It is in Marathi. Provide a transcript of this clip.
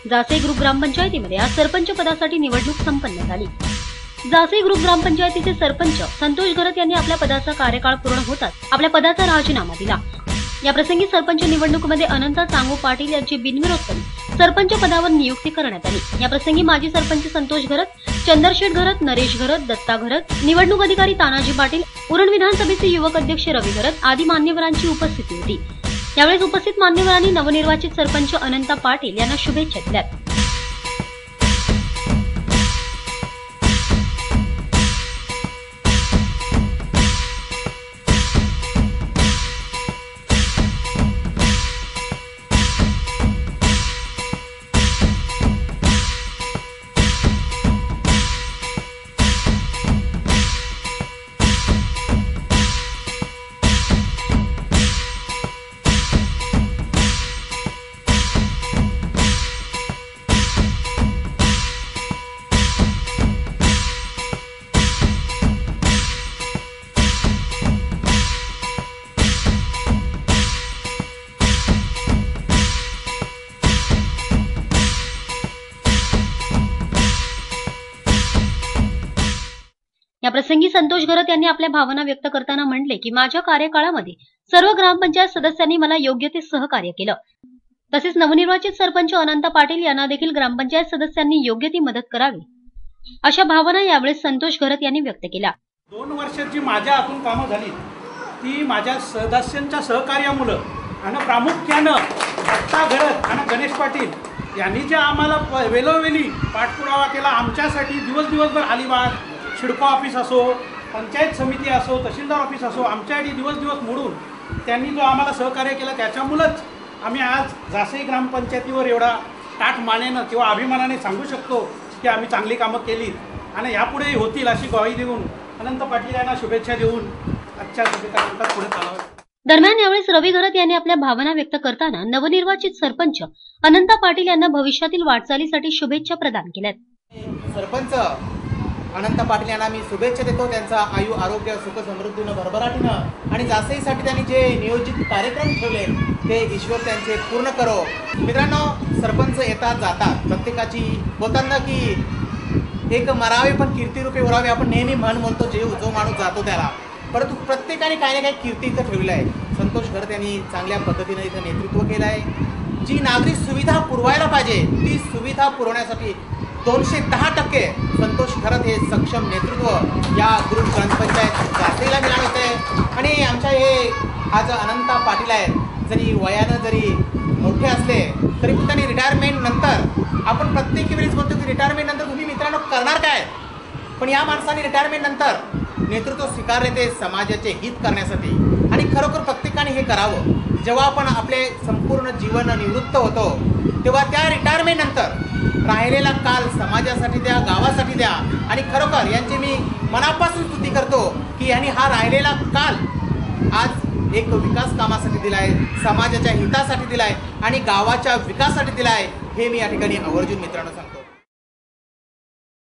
जासे ग्रुप ग्रामपंचायतीमध्ये आज सरपंच पदासाठी निवडणूक संपन्न झाली। जासे ग्रुप ग्रामपंचायतीचे सरपंच संतोष घरत यांनी आपल्या पदाचा कार्यकाळ पूर्ण होताच आपल्या पदाचा राजीनामा दिला। या प्रसंगी सरपंच निवडणुकीमध्ये अनंता सांगू पाटील यांची बिनविरोध सरपंच पदावर नियुक्ती करण्यात आली। या प्रसंगी माजी सरपंच संतोष घरत, चंद्रशेठ घरत, नरेश घरत, दत्ता घरत, निवडणूक अधिकारी तानाजी पाटील, उरण विधानसभेचे युवक अध्यक्ष रवी घरत आदी मान्यवरांची उपस्थिती होती। यावेळी उपस्थित मान्यवरांनी नवनिर्वाचित सरपंच अनंता पाटील यांना शुभेच्छा दिल्या। या प्रसंगी संतोष घरत यांनी आपल्या भावना व्यक्त करताना म्हटले की माझ्या कार्यकाळामध्ये सर्व ग्रामपंचायत सदस्यांनी मला योग्य ते सहकार्य केलं। तसेच नवनिर्वाचित सरपंच अनंता पाटील यांना देखील ग्रामपंचायत सदस्यांनी योग्य ती मदत करावी, अशा भावना यावेळी संतोष घरत यांनी व्यक्त केल्या। 2 वर्षाची माझ्या हातून कामं झाली ती माझ्या सदस्यांच्या सहकार्यामुळे आणि प्रामुख्याने दत्ता घरत आणि गणेश पाटील यांनी जे आम्हाला वेळोवेळी पाठपुरावा केला आमच्यासाठी दिवसभर अलिबाग शिडको ऑफिस असो, पंचायत समिती असो, तहसीलदार ऑफिस असो, आमच्यासाठी दिवस मोडून त्यांनी जो आम्हाला सहकार्य केलं त्याच्यामुळेच आम्ही आज जासे ग्रामपंचायतीवर एवढा ताठ मानेनं किंवा अभिमानाने सांगू शकतो की आम्ही चांगली कामं केली आणि यापुढेही होतील अशी ग्वाही देऊन अनंत पाटील यांना शुभेच्छा देऊन आजच्या सभेत पुढे चालावं। दरम्यान यावेळी रवी घरत यांनी आपल्या भावना व्यक्त करताना नवनिर्वाचित सरपंच अनंता पाटील यांना भविष्यातील वाटचालीसाठी शुभेच्छा प्रदान केल्यात। सरपंच अनंता पाटील यांना मी शुभेच्छा देतो। त्यांचा आयु आरोग्य सुख समृद्धीनं भरभराटीनं आणि जासेसाठी त्यांनी जे नियोजित कार्यक्रम ठेवले ते ईश्वर त्यांचे पूर्ण करो। मित्रांनो, सरपंच येतात जातात, प्रत्येकाची बोलताना की एक मरावे पण कीर्तिरूपे उरावे आपण नेहमी म्हणतो, जो माणूस जातो त्याला, परंतु प्रत्येकाने काही ना काही कीर्ती इथं ठेवलं आहे। संतोष घरत यांनी चांगल्या पद्धतीने इथं नेतृत्व केलं आहे। जी नागरिक सुविधा पुरवायला पाहिजे ती सुविधा पुरवण्यासाठी 210% संतोष घरत हे सक्षम नेतृत्व या ग्रुप ग्रामपंचायत जासेला मिळालं होते। आणि आमच्या हे आज अनंता पाटील आहेत, जरी वयानं जरी मोठे असले तरी पण त्यांनी रिटायरमेंट नंतर आपण प्रत्येक वेळेस बोलतो की रिटायरमेंट नंतर तुम्ही मित्रांनो करणार काय, पण या माणसाने रिटायरमेंट नंतर नेतृत्व स्वीकारले ते समाजाचे हित करण्यासाठी आणि खरोखर प्रत्येकाने हे करावं। जेव्हा आपण आपले संपूर्ण जीवन निवृत्त होतो तेव्हा त्या रिटायरमेंट नंतर राहिलेला काल समाजासाठी द्या, गावासाठी द्या आणि खरोखर यांची मी मनापासून स्तुती करतो की यांनी हा राहिलेला काल आज एक विकास कामासाठी दिलाय, समाजाच्या हितासाठी दिलाय आणि गावाच्या विकासासाठी दिलाय, हे मी या ठिकाणी आवर्जून मित्रांनो सांगतो।